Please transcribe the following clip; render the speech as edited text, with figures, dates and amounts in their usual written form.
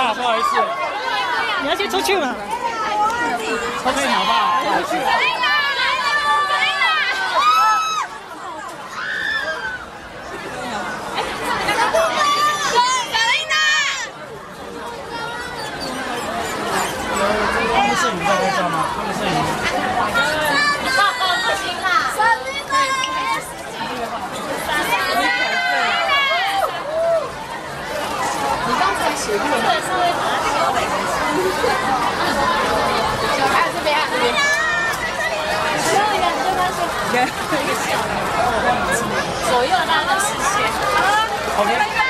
下，不好意思。你要先出去吗？后面好不好？出去。 摄影在拍照吗？他们摄影。不行啦！你刚才写过的是会把它调回还有这边，这边。最后一个你就发现，一个小的，左右拉的视线。OK。